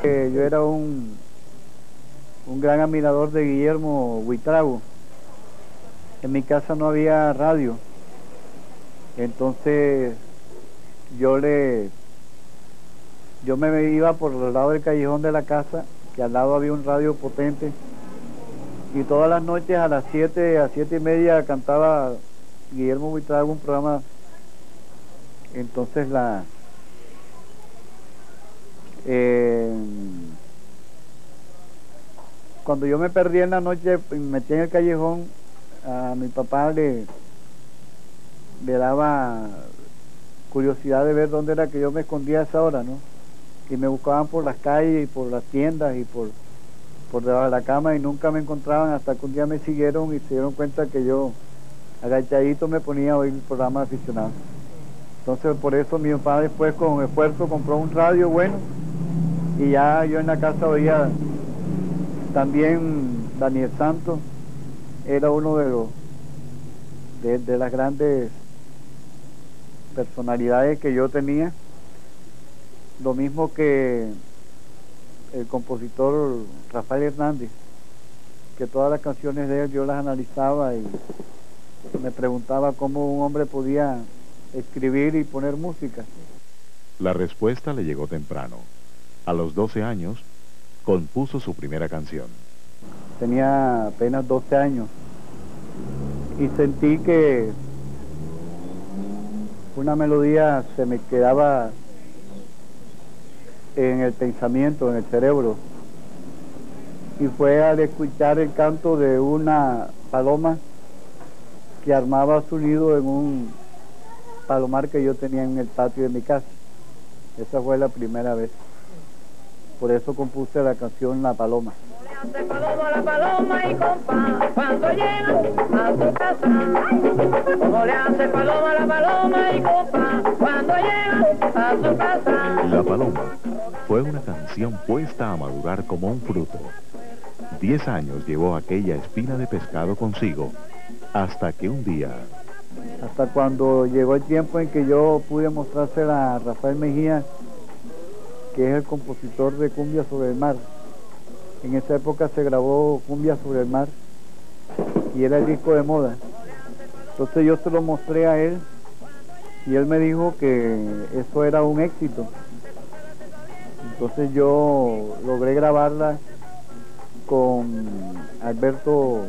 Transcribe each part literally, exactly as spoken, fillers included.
Eh, yo era un, un gran admirador de Guillermo Buitrago. En mi casa no había radio, entonces yo le yo me iba por el lado del callejón de la casa, que al lado había un radio potente, y todas las noches a las siete, a siete y media cantaba Guillermo Buitrago un programa. Entonces la eh, cuando yo me perdí en la noche, me metí en el callejón, a mi papá le, le daba curiosidad de ver dónde era que yo me escondía a esa hora, ¿no? Y me buscaban por las calles y por las tiendas y por, por debajo de la cama y nunca me encontraban, hasta que un día me siguieron y se dieron cuenta que yo agachadito me ponía a oír el programa de aficionado. Entonces por eso mi papá después con esfuerzo compró un radio bueno y ya yo en la casa oía también Daniel Santos, era uno de los de, de las grandes personalidades que yo tenía, lo mismo que el compositor Rafael Hernández, que todas las canciones de él yo las analizaba y me preguntaba cómo un hombre podía escribir y poner música. La respuesta le llegó temprano. A los doce años, compuso su primera canción. Tenía apenas doce años y sentí que una melodía se me quedaba en el pensamiento, en el cerebro, y fue al escuchar el canto de una paloma que armaba su nido en un palomar que yo tenía en el patio de mi casa. Esa fue la primera vez. Por eso compuse la canción La Paloma. Hace paloma la paloma y compa cuando llega a su casa. Como le hace paloma la paloma y compa cuando llega a su casa. La Paloma fue una canción puesta a madurar como un fruto. Diez años llevó aquella espina de pescado consigo, hasta que un día... Hasta cuando llegó el tiempo en que yo pude mostrársela a Rafael Mejía, que es el compositor de Cumbia sobre el Mar. En esa época se grabó Cumbia sobre el Mar y era el disco de moda. Entonces yo se lo mostré a él y él me dijo que eso era un éxito. Entonces yo logré grabarla con Alberto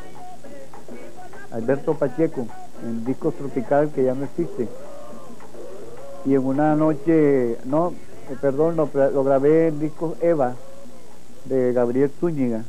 Alberto Pacheco en Discos Tropical, que ya no existe. Y en una noche, no, eh, perdón, lo, lo grabé en Discos Eva de Gabriel Zúñiga,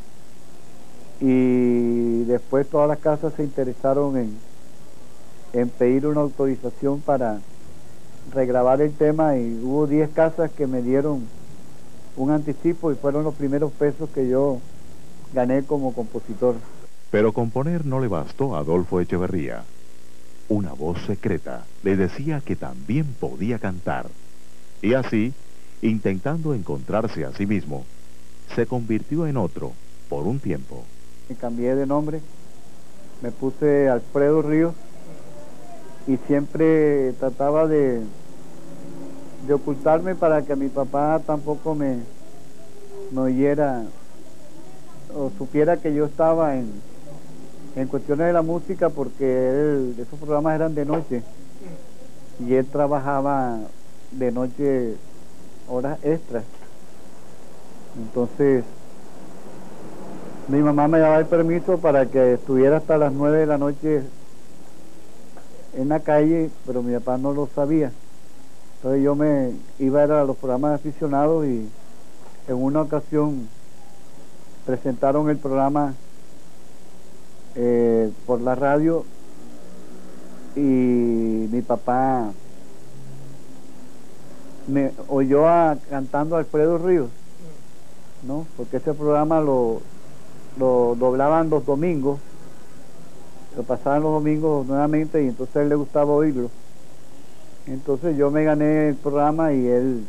y después todas las casas se interesaron en, en pedir una autorización para regrabar el tema, y hubo diez casas que me dieron un anticipo y fueron los primeros pesos que yo gané como compositor. Pero componer no le bastó a Adolfo Echeverría. Una voz secreta le decía que también podía cantar, y así, intentando encontrarse a sí mismo, se convirtió en otro por un tiempo. Me cambié de nombre, me puse Alfredo Ríos y siempre trataba de, de ocultarme para que mi papá tampoco me, me oyera o supiera que yo estaba en, en cuestiones de la música, porque él, esos programas eran de noche y él trabajaba de noche horas extras. Entonces mi mamá me daba el permiso para que estuviera hasta las nueve de la noche en la calle, pero mi papá no lo sabía. Entonces yo me iba a, ir a los programas de aficionados y en una ocasión presentaron el programa eh, por la radio y mi papá me oyó a, cantando a Alfredo Ríos, ¿no? Porque ese programa lo, lo doblaban los domingos, lo pasaban los domingos nuevamente, y entonces a él le gustaba oírlo. Entonces yo me gané el programa y él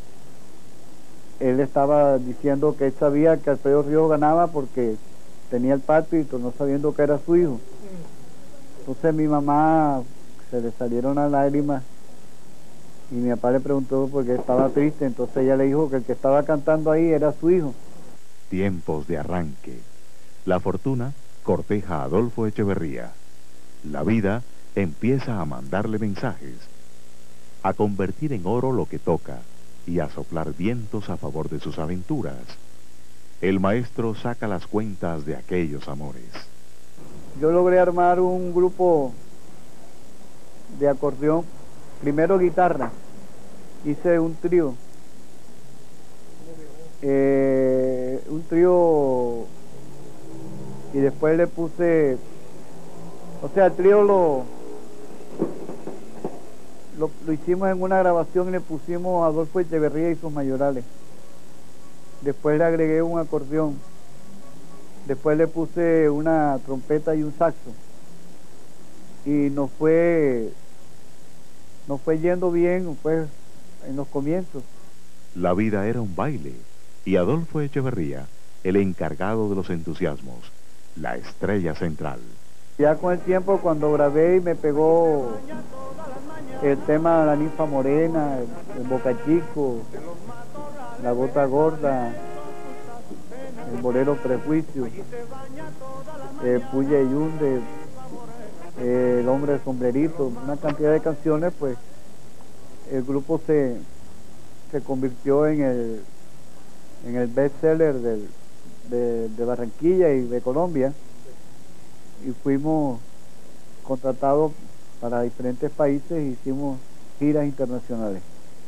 él estaba diciendo que él sabía que Alfredo Ríos ganaba porque tenía el pálpito, no sabiendo que era su hijo. Entonces mi mamá se le salieron las lágrimas Y mi papá le preguntó por qué estaba triste, entonces ella le dijo que el que estaba cantando ahí era su hijo. Tiempos de arranque. La fortuna corteja a Adolfo Echeverría. La vida empieza a mandarle mensajes, a convertir en oro lo que toca y a soplar vientos a favor de sus aventuras. El maestro saca las cuentas de aquellos amores. Yo logré armar un grupo de acordeón, primero guitarra, hice un trío, eh, un trío, y después le puse, o sea, el trío lo, lo, lo hicimos en una grabación y le pusimos a Adolfo Echeverría y sus mayorales. Después le agregué un acordeón, después le puse una trompeta y un saxo, y nos fue, nos fue yendo bien, pues, en los comienzos. La vida era un baile, y Adolfo Echeverría, el encargado de los entusiasmos, la estrella central. Ya con el tiempo, cuando grabé y me pegó el tema La Ninfa Morena, el, el Boca Chico, La Gota Gorda, el Bolero Prejuicio, el Puya y Yunde, el Hombre del Sombrerito, una cantidad de canciones, pues el grupo se, se convirtió en el, en el bestseller del, de, de Barranquilla y de Colombia, y fuimos contratados para diferentes países e hicimos giras internacionales.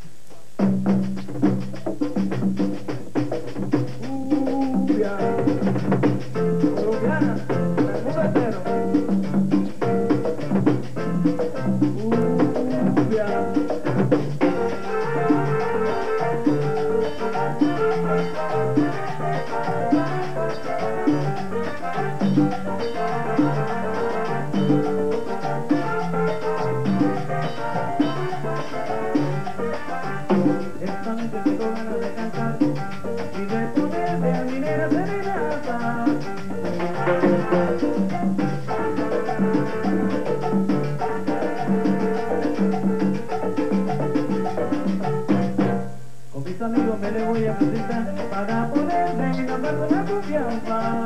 Con mis amigos me le voy a presentar para poderme ganar con la confianza.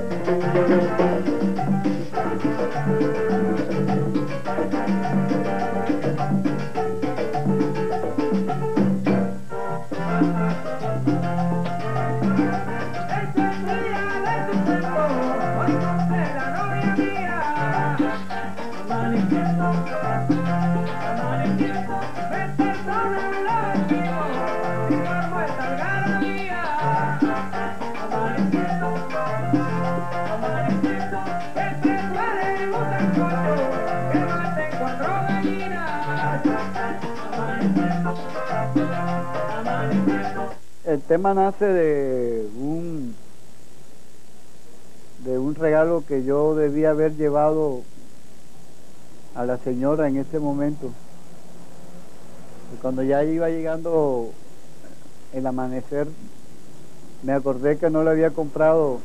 El tema nace de un de un regalo que yo debía haber llevado a la señora en ese momento. Y cuando ya iba llegando el amanecer, me acordé que no le había comprado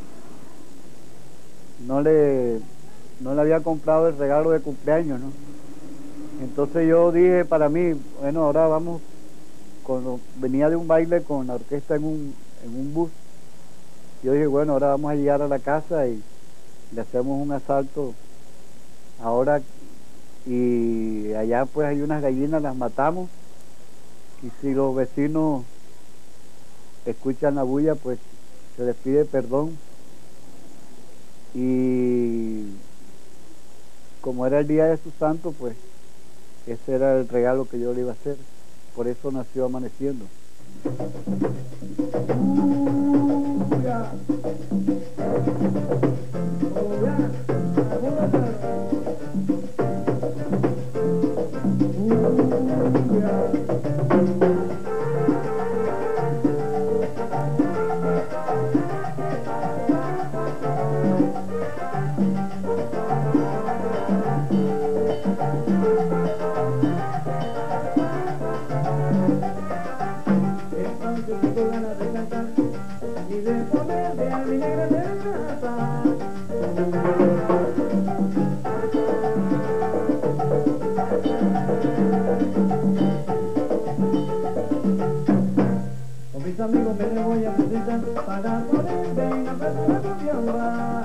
no le no le había comprado el regalo de cumpleaños, ¿no? Entonces yo dije para mí, bueno, ahora vamos. Cuando venía de un baile con la orquesta en un, en un bus, yo dije, bueno, ahora vamos a llegar a la casa y le hacemos un asalto ahora, y allá pues hay unas gallinas, las matamos, y si los vecinos escuchan la bulla, pues se les pide perdón, y como era el día de su santo, pues ese era el regalo que yo le iba a hacer. Por eso nació Amaneciendo. voy a precisar para poder bien aprender la confianza.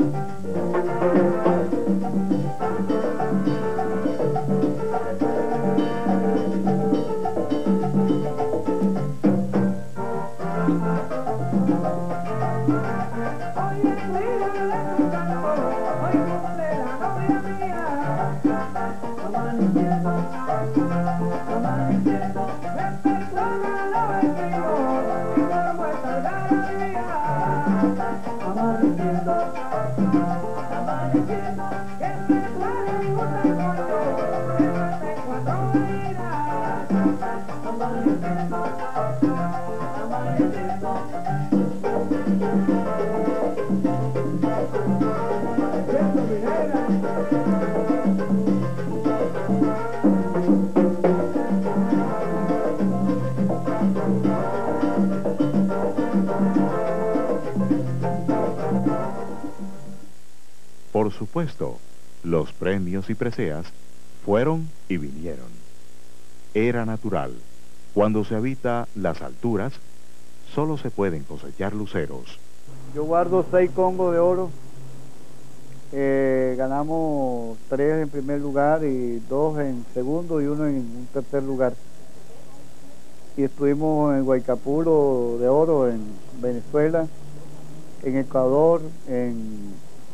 Por supuesto, los premios y preseas fueron y vinieron. Era natural. Cuando se habita las alturas, solo se pueden cosechar luceros. Yo guardo seis congos de oro. Eh, ganamos tres en primer lugar y dos en segundo y uno en un tercer lugar. Y estuvimos en Guaycapuro de oro en Venezuela, en Ecuador, en,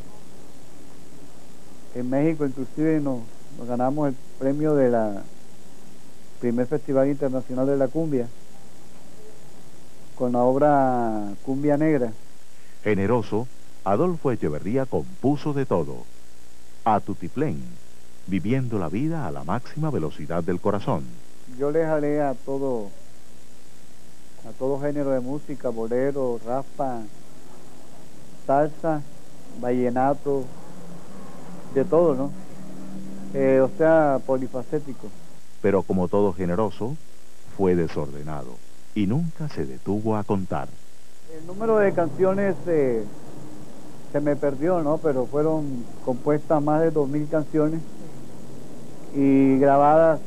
en México inclusive nos, nos ganamos el premio de la primer Festival Internacional de la Cumbia con la obra Cumbia Negra. Generoso, Adolfo Echeverría compuso de todo. A tutiplén, viviendo la vida a la máxima velocidad del corazón. Yo le jalé a todo, a todo género de música, bolero, raspa, salsa, vallenato, de todo, ¿no? Eh, o sea, polifacético. Pero como todo generoso, fue desordenado y nunca se detuvo a contar. El número de canciones eh, se me perdió, ¿no? Pero fueron compuestas más de dos mil canciones y grabadas,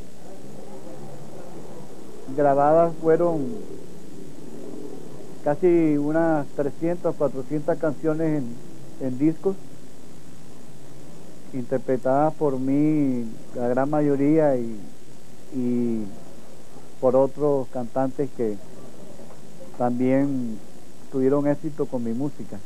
grabadas fueron casi unas trescientas, cuatrocientas canciones en, en discos, interpretadas por mí, la gran mayoría, y, y por otros cantantes que también tuvieron éxito con mi música.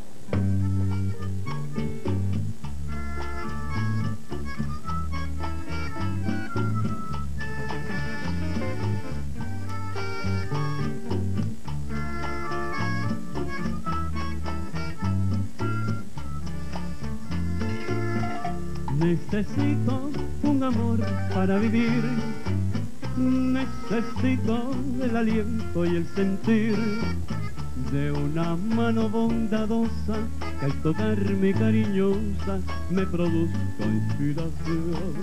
Necesito un amor para vivir, necesito el aliento y el sentir de una mano bondadosa que al tocarme cariñosa me produzca inspiración.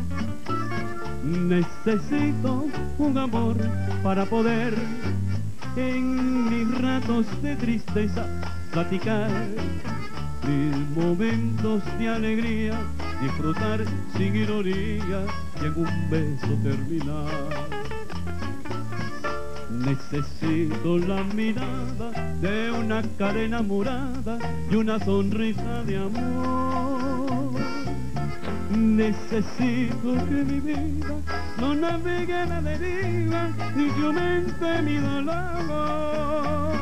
Necesito un amor para poder en mis ratos de tristeza platicar, mil momentos de alegría disfrutar sin ironía y en un beso terminar. Necesito la mirada de una cara enamorada y una sonrisa de amor. Necesito que mi vida no navegue a la deriva ni que aumente mi dolor.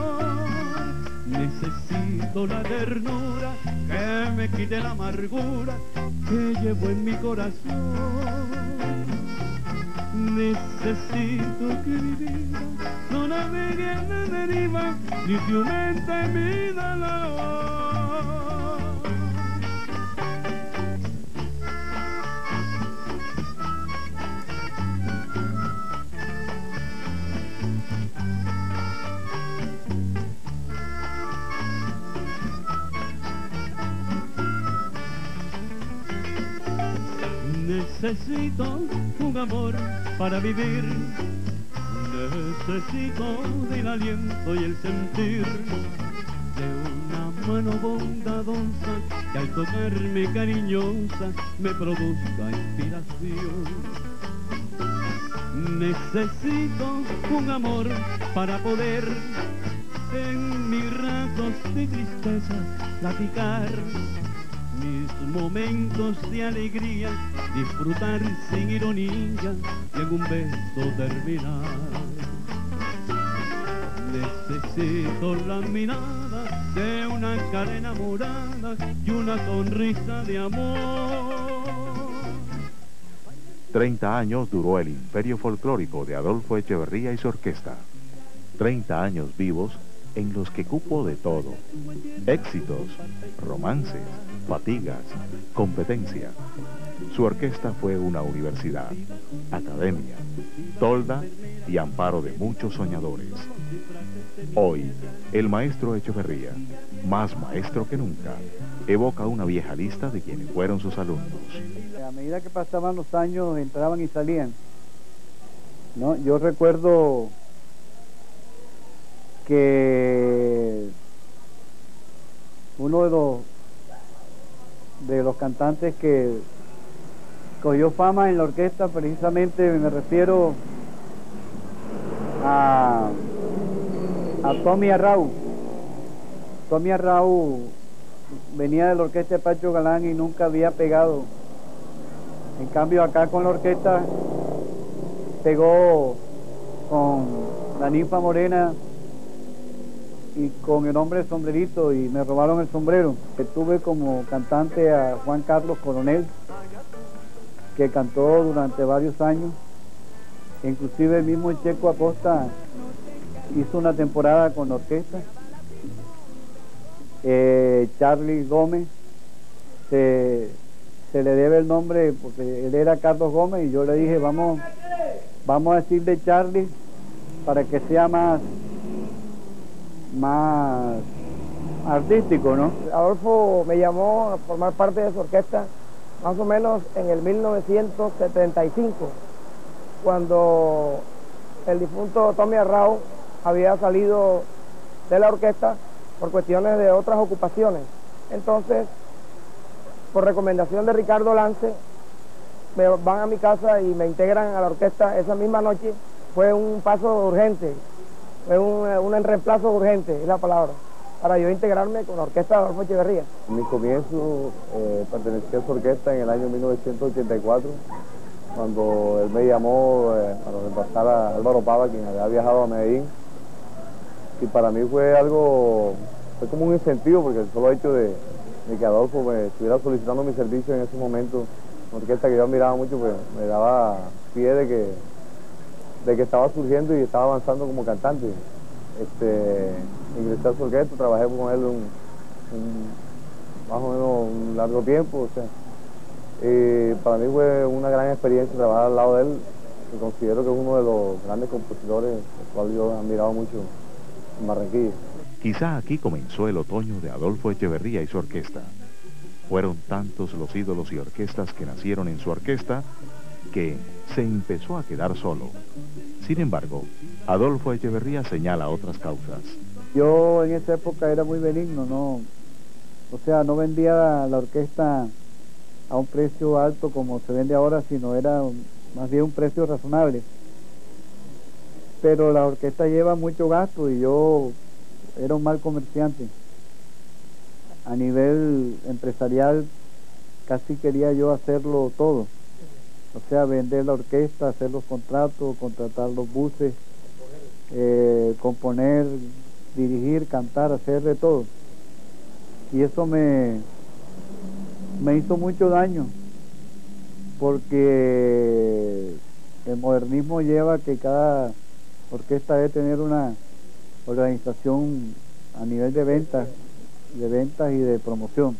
Necesito la ternura que me quite la amargura que llevo en mi corazón. Necesito que mi vida no navegue a la deriva ni que aumente mi dolor. Necesito un amor para vivir, necesito del aliento y el sentir de una mano bondadosa que al tocarme cariñosa me produzca inspiración. Necesito un amor para poder en mi y tristeza, platicar mis momentos de alegría, disfrutar sin ironía y en un beso terminar. Necesito la mirada de una cara enamorada y una sonrisa de amor. Treinta años duró el imperio folclórico de Adolfo Echeverría y su orquesta. Treinta años vivos en los que cupo de todo: éxitos, romances, fatigas, competencia. Su orquesta fue una universidad, academia, tolda y amparo de muchos soñadores. Hoy, el maestro Echeverría, más maestro que nunca, evoca una vieja lista de quienes fueron sus alumnos. A medida que pasaban los años, entraban y salían, ¿no? Yo recuerdo que uno de los de los cantantes que cogió fama en la orquesta, precisamente me refiero a, a Tommy Arrau. Tommy Arrau venía de la orquesta de Pacho Galán y nunca había pegado. En cambio acá con la orquesta pegó con la Ninfa Morena y con el hombre sombrerito, y me robaron el sombrero. Tuve como cantante a Juan Carlos Coronel, que cantó durante varios años. Inclusive el mismo Checo Acosta hizo una temporada con la orquesta. Eh, Charlie Gómez, se, se le debe el nombre porque él era Carlos Gómez, y yo le dije, vamos, vamos a decirle Charlie para que sea más, más artístico, ¿no? Adolfo me llamó a formar parte de su orquesta más o menos en el mil novecientos setenta y cinco, cuando el difunto Tommy Arrau había salido de la orquesta por cuestiones de otras ocupaciones. Entonces, por recomendación de Ricardo Lance, me van a mi casa y me integran a la orquesta esa misma noche. Fue un paso urgente, fue un, un reemplazo urgente, es la palabra, para yo integrarme con la orquesta de Adolfo Echeverría. En mi comienzo eh, pertenecí a su orquesta en el año mil novecientos ochenta y cuatro, cuando él me llamó eh, para reemplazar a Álvaro Pava, quien había viajado a Medellín. Y para mí fue algo, fue como un incentivo, porque el solo hecho de, de que Adolfo me estuviera solicitando mi servicio en ese momento, una orquesta que yo admiraba mucho, pues me daba pie de que, de que estaba surgiendo y estaba avanzando como cantante. Este, ingresé a su orquesta, trabajé con él un, un, más o menos un largo tiempo, o sea, y para mí fue una gran experiencia trabajar al lado de él, y considero que es uno de los grandes compositores, el cual yo he admirado mucho en Barranquilla. Quizá aquí comenzó el otoño de Adolfo Echeverría y su orquesta. Fueron tantos los ídolos y orquestas que nacieron en su orquesta que se empezó a quedar solo. Sin embargo, Adolfo Echeverría señala otras causas. Yo en esa época era muy benigno, no, o sea, no vendía la orquesta a un precio alto como se vende ahora, sino era un, más bien un precio razonable. Pero la orquesta lleva mucho gasto y yo era un mal comerciante. A nivel empresarial casi quería yo hacerlo todo. O sea, vender la orquesta, hacer los contratos, contratar los buses, eh, componer, dirigir, cantar, hacer de todo. Y eso me, me hizo mucho daño, porque el modernismo lleva que cada orquesta debe tener una organización a nivel de ventas, de ventas y de promoción.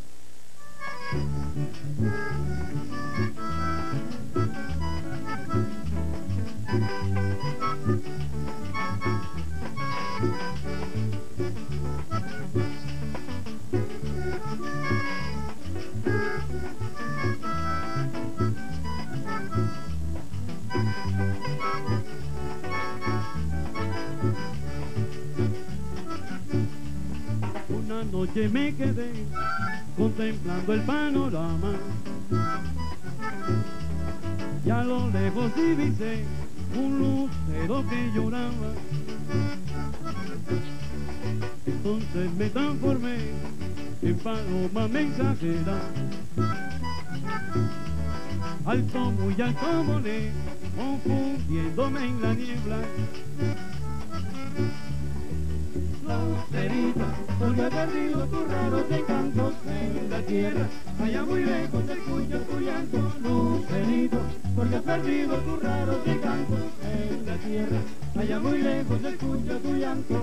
Una noche me quedé contemplando el panorama, y a lo lejos divisé un lucero que lloraba. entonces me transformé en paloma mensajera. Alto, muy alto volé, confundiéndome en la niebla. Lucerito, porque he perdido tus raros encantos en la tierra, allá muy lejos se escucha tu llanto. Lucerito, porque he perdido tus raros encantos en la tierra, allá muy lejos se escucha tu llanto.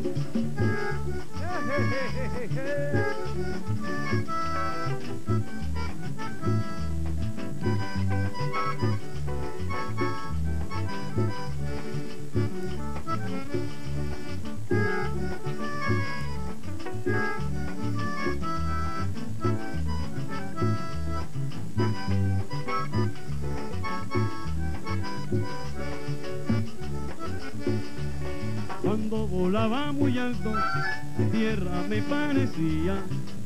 Cuando volaba muy alto, la tierra me parecía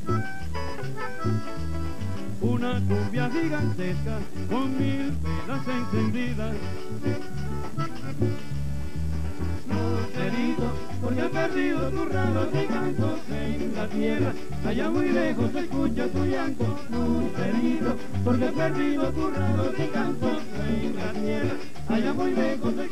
una cumbia gigantesca con mil velas encendidas. Lucerito, porque he perdido tus raros encantos en la tierra, allá muy lejos se escucha tu llanto. Lucerito, porque he perdido tus raros encantos en la tierra, allá muy lejos se